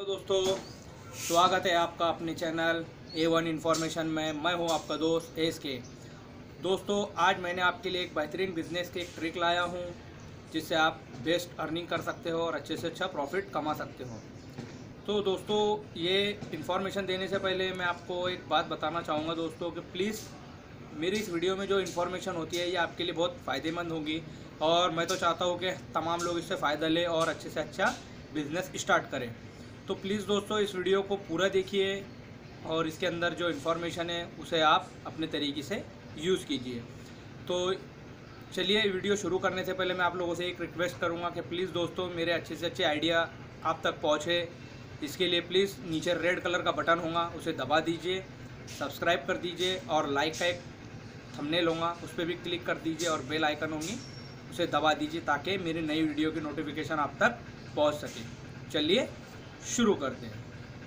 दोस्तों, स्वागत है आपका अपने चैनल A1 इन्फॉर्मेशन में। मैं हूं आपका दोस्त के। दोस्तों, आज मैंने आपके लिए एक बेहतरीन बिजनेस की एक ट्रिक लाया हूं जिससे आप बेस्ट अर्निंग कर सकते हो और अच्छे से अच्छा प्रॉफिट कमा सकते हो। तो दोस्तों, ये इन्फॉर्मेशन देने से पहले मैं आपको एक बात बताना चाहूँगा दोस्तों कि प्लीज़ मेरी इस वीडियो में जो इन्फॉर्मेशन होती है ये आपके लिए बहुत फ़ायदेमंद होगी और मैं तो चाहता हूँ कि तमाम लोग इससे फ़ायदा लें और अच्छे से अच्छा बिज़नेस स्टार्ट करें। तो प्लीज़ दोस्तों, इस वीडियो को पूरा देखिए और इसके अंदर जो इन्फॉर्मेशन है उसे आप अपने तरीके से यूज़ कीजिए। तो चलिए, वीडियो शुरू करने से पहले मैं आप लोगों से एक रिक्वेस्ट करूंगा कि प्लीज़ दोस्तों मेरे अच्छे से अच्छे आइडिया आप तक पहुंचे। इसके लिए प्लीज़ नीचे रेड कलर का बटन होगा, उसे दबा दीजिए, सब्सक्राइब कर दीजिए और लाइक का एक थंबनेल होगा उस पर भी क्लिक कर दीजिए और बेल आइकन होगी उसे दबा दीजिए ताकि मेरी नई वीडियो की नोटिफिकेशन आप तक पहुँच सके। चलिए शुरू करते हैं।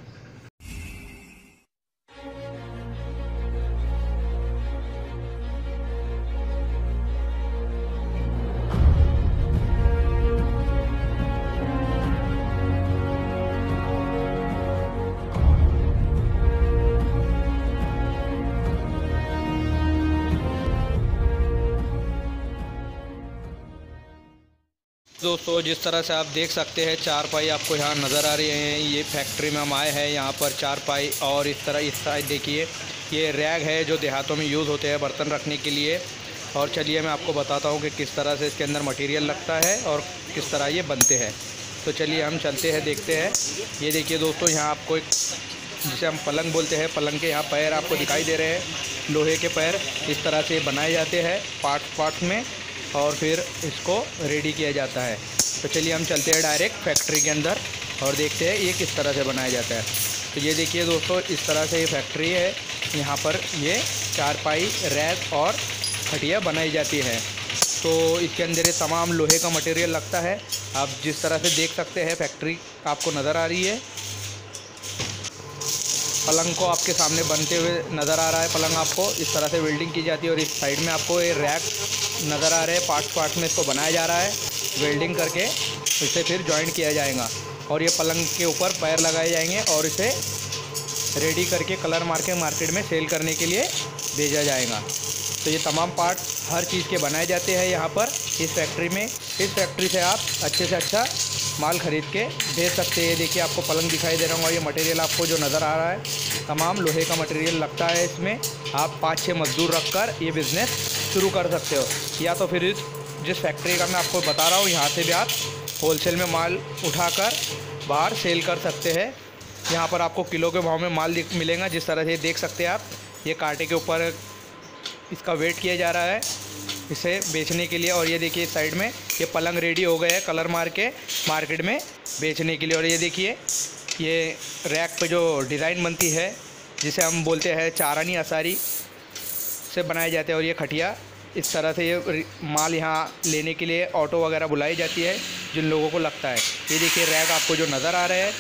दोस्तों, जिस तरह से आप देख सकते हैं चारपाई आपको यहाँ नज़र आ रही है। ये फैक्ट्री में हम आए हैं, यहाँ पर चारपाई और इस तरह इस साइड देखिए ये रैग है जो देहातों में यूज़ होते हैं बर्तन रखने के लिए। और चलिए मैं आपको बताता हूँ कि किस तरह से इसके अंदर मटेरियल लगता है और किस तरह ये बनते हैं। तो चलिए हम चलते हैं, देखते हैं। ये देखिए दोस्तों, यहाँ आपको एक जिसे हम पलंग बोलते हैं, पलंग के यहाँ पैर आपको दिखाई दे रहे हैं। लोहे के पैर इस तरह से बनाए जाते हैं पार्ट में और फिर इसको रेडी किया जाता है। तो चलिए हम चलते हैं डायरेक्ट फैक्ट्री के अंदर और देखते हैं ये किस तरह से बनाया जाता है। तो ये देखिए दोस्तों, इस तरह से ये फैक्ट्री है। यहाँ पर ये चारपाई, रैक और खटिया बनाई जाती है। तो इसके अंदर ये तमाम लोहे का मटेरियल लगता है। आप जिस तरह से देख सकते हैं फैक्ट्री आपको नज़र आ रही है। पलंग को आपके सामने बनते हुए नज़र आ रहा है। पलंग आपको इस तरह से वेल्डिंग की जाती है और इस साइड में आपको ये रैक नज़र आ रहे हैं। पार्ट में इसको बनाया जा रहा है, वेल्डिंग करके इसे फिर जॉइंट किया जाएगा और ये पलंग के ऊपर पैर लगाए जाएंगे और इसे रेडी करके कलर मार के मार्केट में सेल करने के लिए भेजा जाएगा। तो ये तमाम पार्ट हर चीज़ के बनाए जाते हैं यहाँ पर इस फैक्ट्री में। इस फैक्ट्री से आप अच्छे से अच्छा माल ख़रीद के भेज सकते हैं। देखिए आपको पलंग दिखाई दे रहा होगा। ये मटेरियल आपको जो नज़र आ रहा है तमाम लोहे का मटेरियल लगता है इसमें। आप 5-6 मज़दूर रखकर ये बिज़नेस शुरू कर सकते हो, या तो फिर जिस फैक्ट्री का मैं आपको बता रहा हूँ यहाँ से भी आप होलसेल में माल उठाकर बाहर सेल कर सकते हैं। यहाँ पर आपको किलो के भाव में माल मिलेगा। जिस तरह से देख सकते हैं आप, ये कांटे के ऊपर इसका वेट किया जा रहा है इसे बेचने के लिए। और ये देखिए साइड में ये पलंग रेडी हो गए हैं कलर मार के मार्केट में बेचने के लिए। और ये देखिए ये रैक पे जो डिज़ाइन बनती है जिसे हम बोलते हैं चारानी असारी से बनाए जाते हैं। और ये खटिया इस तरह से ये माल यहाँ लेने के लिए ऑटो वगैरह बुलाई जाती है जिन लोगों को लगता है। ये देखिए रैक आपको जो नज़र आ रहे हैं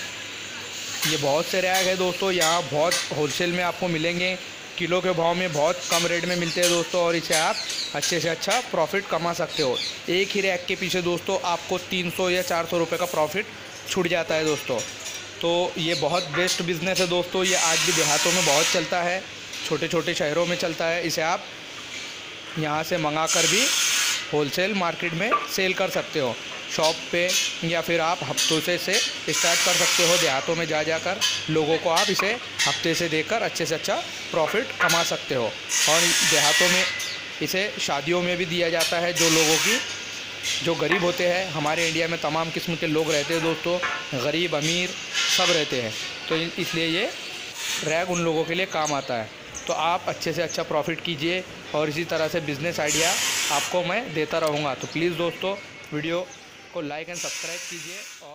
ये बहुत से रैक है दोस्तों। यहाँ बहुत होलसेल में आपको मिलेंगे, किलो के भाव में बहुत कम रेट में मिलते हैं दोस्तों। और इसे आप अच्छे से अच्छा प्रॉफिट कमा सकते हो। एक ही रैक के पीछे दोस्तों आपको 300 या 400 रुपये का प्रॉफिट छूट जाता है दोस्तों। तो ये बहुत बेस्ट बिज़नेस है दोस्तों। ये आज भी देहातों में बहुत चलता है, छोटे छोटे शहरों में चलता है। इसे आप यहाँ से मंगा कर भी होलसेल मार्केट में सेल कर सकते हो शॉप पे, या फिर आप हफ्तों से स्टार्ट कर सकते हो। देहातों में जाकर लोगों को आप इसे हफ्ते से देकर अच्छे से अच्छा प्रॉफिट कमा सकते हो। और देहातों में इसे शादियों में भी दिया जाता है। जो लोगों की जो गरीब होते हैं, हमारे इंडिया में तमाम किस्म के लोग रहते हैं दोस्तों, गरीब अमीर सब रहते हैं। तो इसलिए ये रैग उन लोगों के लिए काम आता है। तो आप अच्छे से अच्छा प्रॉफिट कीजिए और इसी तरह से बिज़नेस आइडिया आपको मैं देता रहूँगा। तो प्लीज़ दोस्तों वीडियो को लाइक एंड सब्सक्राइब कीजिए और